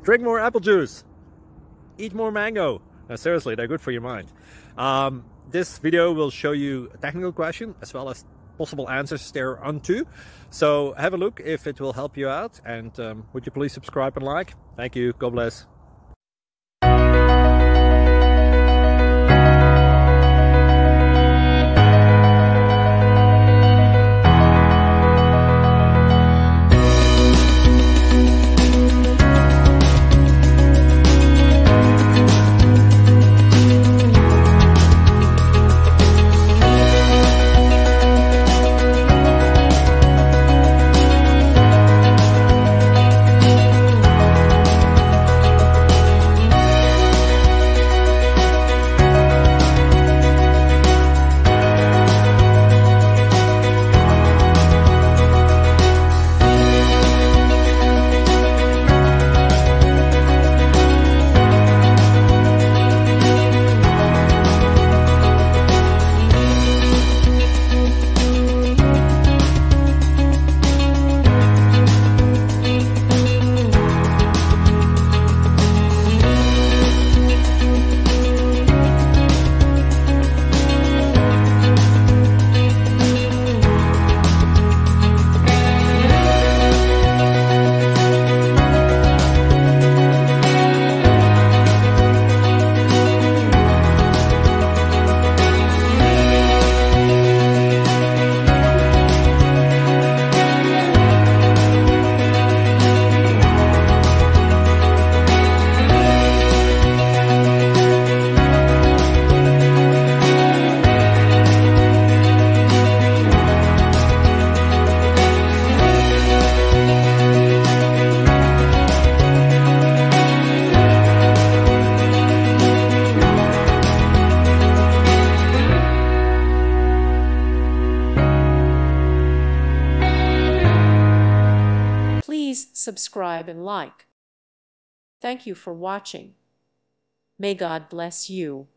Drink more apple juice. Eat more mango. No, seriously, they're good for your mind. This video will show you a technical question as well as possible answers thereunto. So have a look if it will help you out, and would you please subscribe and like? Thank you. God bless. Please subscribe and like. Thank you for watching. May God bless you.